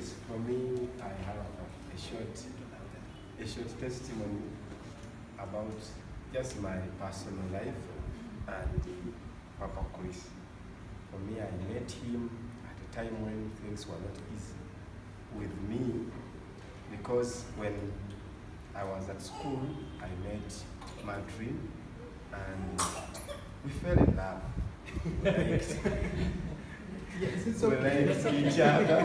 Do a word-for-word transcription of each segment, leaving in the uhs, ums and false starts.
Yes, for me, I have a, a short, a short testimony about just my personal life and Papa Chris. For me, I met him at a time when things were not easy with me, because when I was at school, I met Madrid and we fell in love. Yes, it's okay. We liked each other.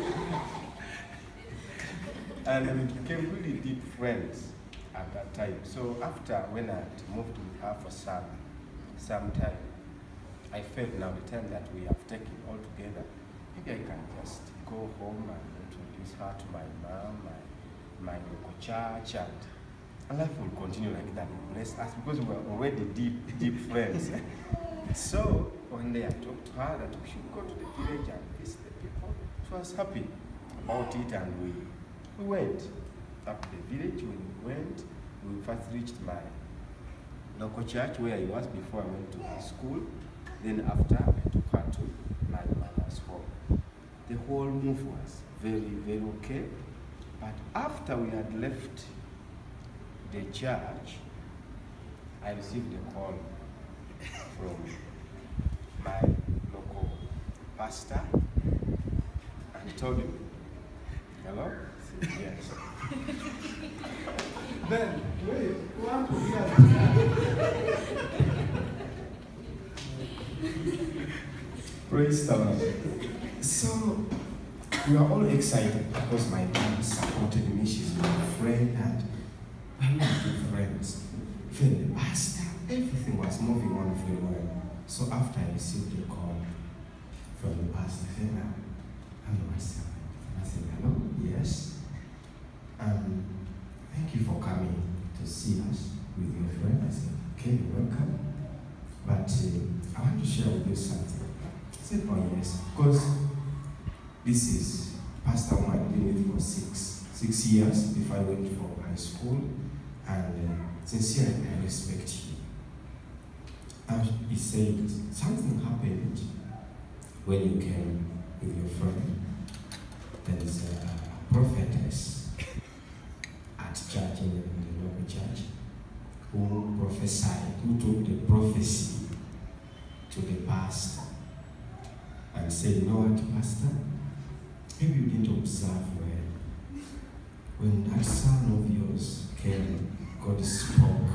And we became really deep friends at that time. So after, when I had moved with her for some, some time, I felt now the time that we have taken all together, maybe I can just go home and introduce her to my mom, my, my local church, and, and life will continue like that. Bless us, because we were already deep, deep friends. So one day I talked to her that we should go to the village and visit the people. She was happy about it, and we, we went up to the village. When we went, we first reached my local church where I was before I went to high school. Then after, I took her to my mother's home. The whole move was very, very okay. But after we had left the church, I received a call from my local pastor and told him, hello? I said, yes. Then, wait, what Praise the Lord. So, we are all excited because my mom supported me. She's my friend, and we're not good friends. Even the pastor, everything was moving on very well. So after I received a call from the pastor, I said, hello, myself. I said, hello, yes. Um, thank you for coming to see us with your friend. I said, okay, you're welcome. But uh, I want to share with you something. I said, oh yes, because this is Pastor whom I've been with for six, six years before I went for high school. And uh, sincerely, I respect him. And he said, something happened when you came with your friend. There is a prophetess at church, in the, in the local church, who prophesied, who took the prophecy to the pastor and said, you know what, pastor? Maybe you didn't observe well. When that son of yours came, God spoke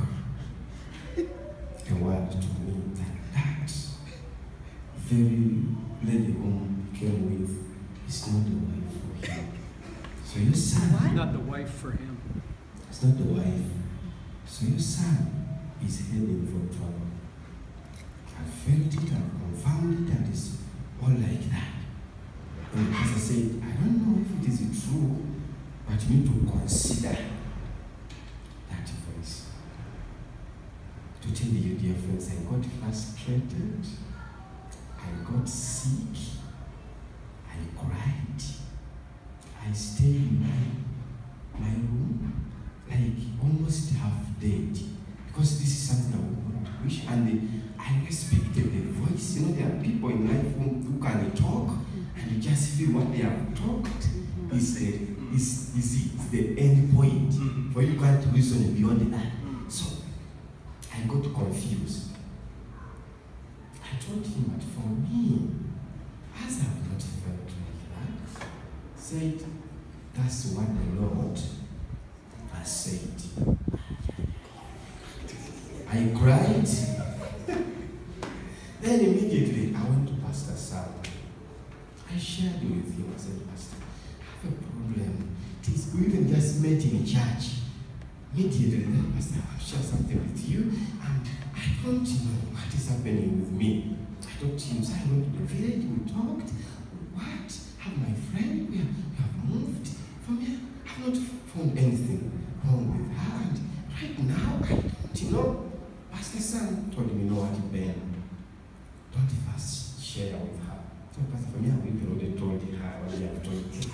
a word to me that that very lady whom he came with is not the wife for him. So your son... What? Not the wife for him. It's not the wife. So your son is heading for trouble. I felt it, I confirmed it, and it's all like that. And the pastor said, I don't know if it is true, but you need to consider that voice. To tell you, dear friends, I got frustrated, I got sick, I cried, I stayed in my, my room, like almost half dead, because this is something I would not wish, and the, I respected the voice. You know, there are people in life who, who can talk, and you just feel what they have talked is the, is, is, is the end point, for you can't reason beyond that. So, I got confused. I told him that for me, as I have not felt like that, said, that's what the Lord has said. I cried. Then immediately I went to Pastor Sam. I shared with him. I said, Pastor, I have a problem. It is, we even just met in church. Immediately, then Pastor, I'll share something with you. And I don't know what is happening with me. I talked to him. So I went to the village. We talked. What? Have my friend? We have, we have moved from here. I have not found anything wrong with her. And right now, I don't, you know, Pastor Sam told me, you know what, Ben, don't first share with her. So, Pastor, for me, I've even already told her what I have told you.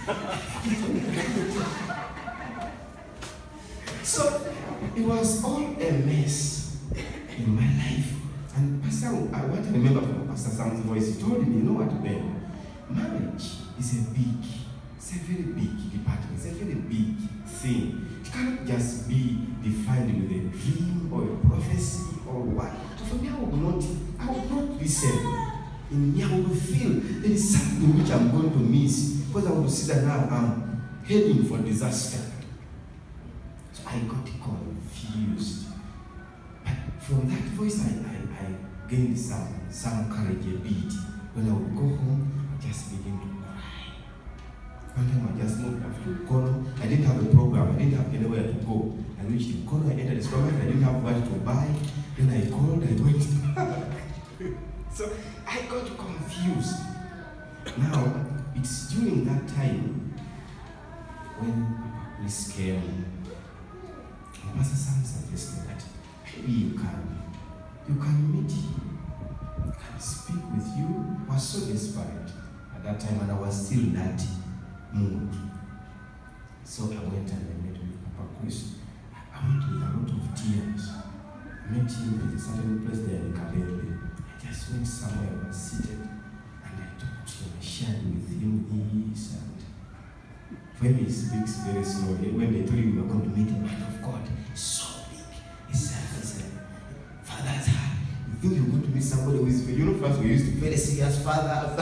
So, it was all a mess in my life. And Pastor, I want to remember from Pastor Sam's voice, he told me, you know what, Ben, marriage is a big it's a very big department. It's a very big thing. It cannot just be defined with a dream or a prophecy or what. So for me, I would not, I would not listen. In me, I would feel there is something which I'm going to miss because I would see that now I'm heading for disaster. So I got confused. But from that voice, I, I, I gained some, some courage a bit. When I would go home, I just begin to cry. One time I just moved up to Kono. I didn't have a program. I didn't have anywhere to go. I reached in Kono. I entered the supermarket. I didn't have what to buy. Then I called. I went back. So I got confused. Now, it's during that time when this came. Pastor Sam suggested that maybe you can, you can meet him, can speak with you. I was so desperate at that time, and I was still in that mood. So I went and I met with Papa Chris. I went with a lot of tears. I met him at a certain place there in Kabele. I just went somewhere, I was seated, and I talked to him, I shared with him this and when he speaks very slowly, when they told you we were going to meet a man of God, so big, he said, he said, Father's heart. You think you're going to meet somebody who is, you know, first we used to be very serious father.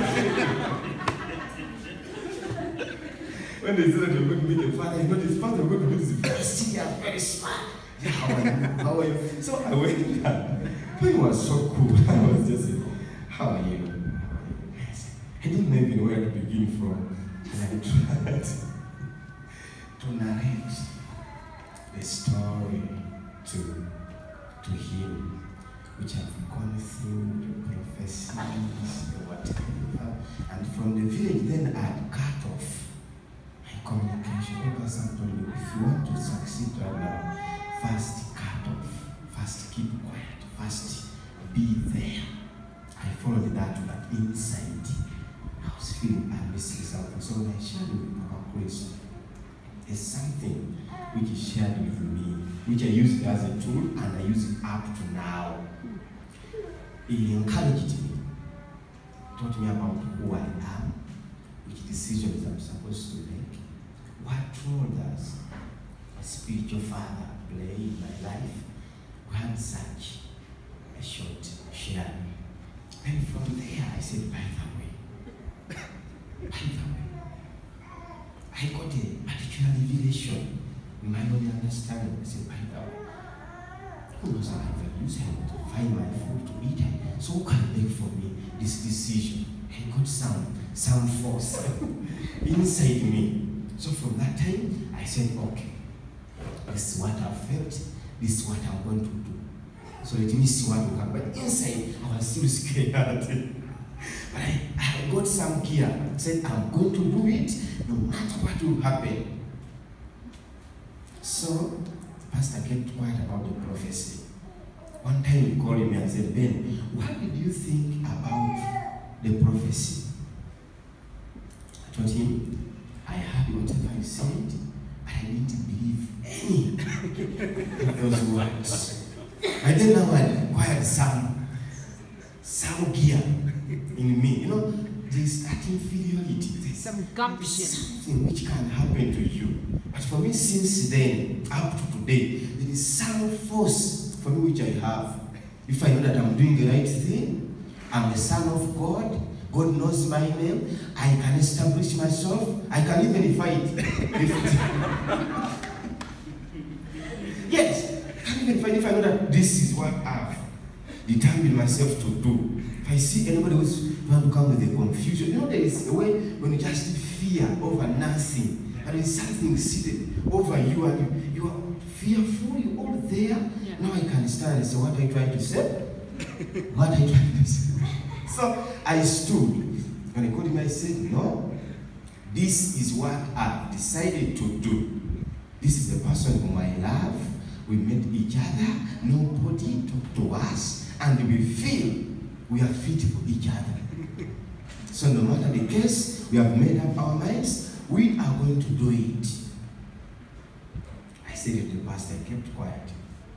When they said that you're going to meet a father, you know, this father you're going to meet is very serious, very smart. Yeah, how are you? How are you? So I went there. He was so cool. I was just saying, how are you? How are you? I didn't know even where to begin from. And I tried to narrate the story to, to him, which I've gone through, the prophecies, the whatever. And from the village, then I cut off my communication. Because some told me, if you want to succeed right now, first cut off, first keep quiet, first be there. I followed that, but inside, I was feeling I'm missing something. So when I shared with Papa Chris, there's something which he shared with me, which I use as a tool, and I use it up to now. He encouraged me, taught me about who I am, which decisions I'm supposed to make, what role does a spiritual father play in my life. We had such a short sharing. And from there, I said, by the way, by the way, I got a particular revelation in my own understanding. I said, by the way, who knows how I use help to find my food to eat? So who can make for me this decision? I got some, some force inside me. So from that time, I said, okay, this is what I felt, this is what I'm going to do. So let me see what will happen. But inside, I was still scared. But I, I got some gear. I said, I'm going to do it, no matter what will happen. So, the pastor kept quiet about the prophecy. One time he called me and said, Ben, what did you think about the prophecy? I told him, I heard whatever you said, but I didn't believe any of those words. And then now I acquired some, some gear in me. You know, there's that inferiority. There's some gumption. Something which can happen to you. But for me, since then, up to today, there is some force for me which I have. If I know that I'm doing the right thing, I'm the son of God, God knows my name, I can establish myself, I can even fight. Yes. Even if I know that this is what I've determined myself to do. If I see anybody who's trying to come with a confusion, you know, there is a way when you just fear over nothing, and there is something seated over you, and you, you are fearful, you're all there. Yeah. Now I can stand and say, what are you trying to say? What are you trying to say? So I stood. When he called me, I said, no, this is what I've decided to do. This is the person whom I love. We met each other, nobody talked to us, and we feel we are fit for each other. So no matter the case, we have made up our minds, we are going to do it. I said to the pastor, I kept quiet.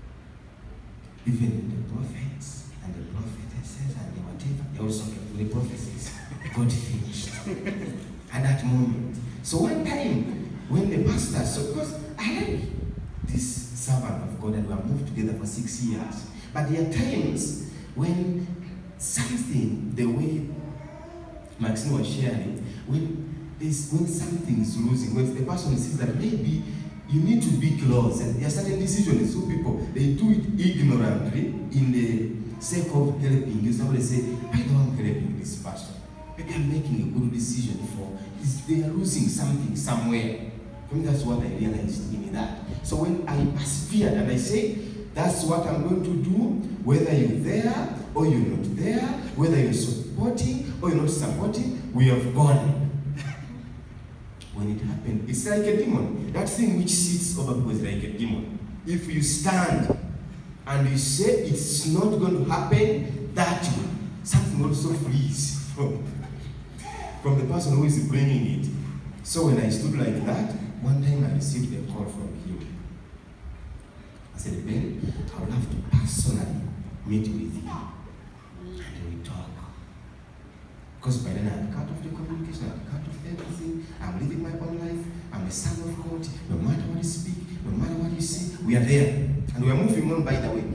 Even the prophets and the prophetesses and the whatever, they also kept the prophecies. God finished. And at that moment. So one time, when the pastor, so because I like this servant of God and we have moved together for six years, but there are times when something, the way Maxine was sharing, when there's, when something is losing, when the person sees that maybe you need to be close, and there are certain decisions, so people, they do it ignorantly in the sake of helping you. Somebody say, why don't I'm helping this person? Maybe I'm making a good decision for, is they are losing something somewhere. For me, that's what I realized in that. So when I persevered and I said, that's what I'm going to do, whether you're there or you're not there, whether you're supporting or you're not supporting, we have gone. When it happened, it's like a demon. That thing which sits over people is like a demon. If you stand and you say it's not going to happen that way, something also flees from, from the person who is bringing it. So when I stood like that, one time I received a call from him. I said, Ben, I would have to personally meet with you. And we talk. Because by then I had cut off the communication, I had cut off everything. I'm living my own life. I'm a son of God. No matter what you speak, no matter what you say, we are there. And we are moving on, by the way.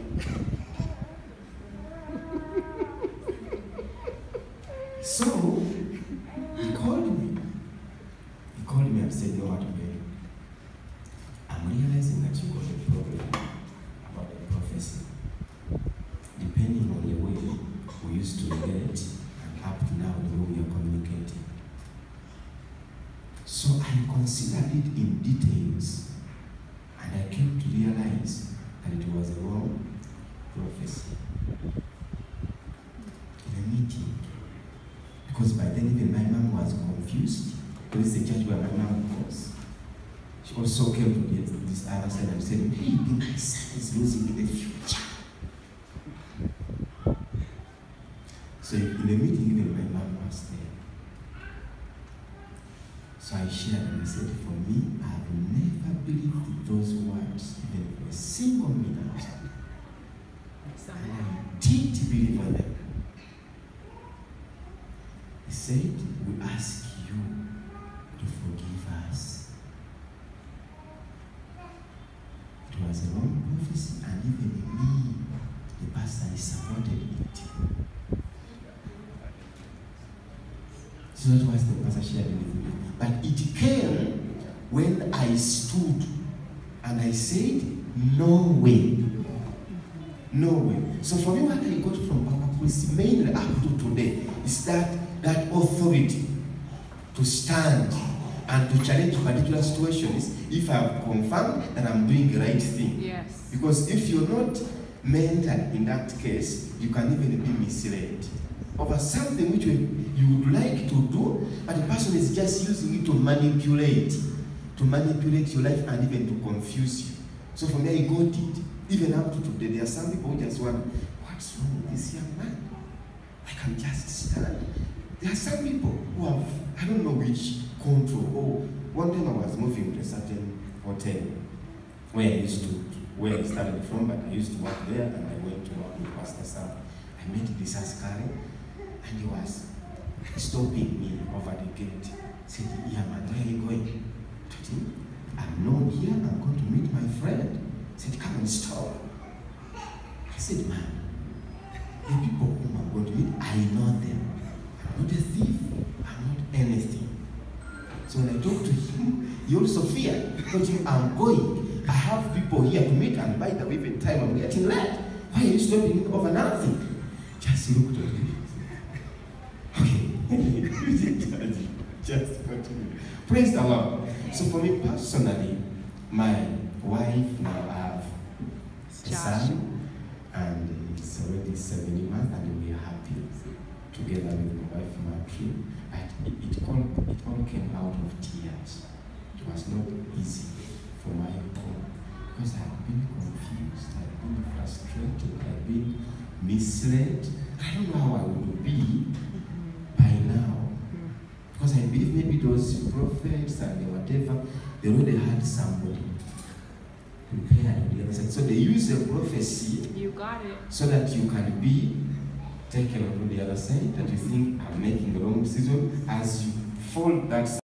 So, he called me. He called me and said, no, what to pay. I'm realizing that you got a problem about the prophecy. Depending on the way we used to relate, and up to now the way we are communicating. So I considered it in details, and I came to realize that it was a wrong prophecy. In a meeting. Because by then even my mom was confused. Because it's the church where my mom was. She also came to the, this other side and said, maybe my son is losing in the future. So in the meeting, even my mom was there. So I shared and I said, for me, I have never believed those words, even for a single minute. And I did believe in them. He said, we ask you to forgive us. It was a wrong prophecy, and even me, the pastor, he supported it. So that was the pastor shared with me. But it came when I stood and I said, no way. No way. So for me, what I got from Papa Chris, mainly up to today, is that that authority to stand and to challenge particular situations if I have confirmed that I'm doing the right thing. Yes. Because if you're not mentored in that case, you can even be misled over something which you would like to do, but the person is just using it to manipulate, to manipulate your life and even to confuse you. So for me, I got it. Even up to today, there are some people who just want, what's wrong with this young man? I can just stand. There are some people who have, I don't know which control. Oh, one time I was moving to a certain hotel where I used to, where I started from, but I used to work there and I went to work with Pastor Sam. I met this askari and he was stopping me over the gate. Said, yeah man, where are you going? I told him, I'm known here, I'm going to meet my friend. Said, come and stop. I said, man, the people whom I'm going to meet, I know them. I'm not a thief, I'm not anything. So when I talked to him, he also feared. I told him, I'm going. I have people here to meet, and by the way, even time I'm getting late. Why are you stopping me over nothing? Just looked at me. Okay. Just continue. Praise the Lord. So for me personally, my wife now have a son, and it's already seven months, and we are happy together with my wife, Matri. But it, it, all, it all came out of tears. It was not easy for my own, because I have been confused, I have been frustrated, I have been misled. I don't know how I would be by now. Because I believe maybe those prophets and whatever, they already had somebody prepared on the other side. So they use the prophecy, you got it, so that you can be taken on the other side, that you think I'm making the wrong decision. As you fall that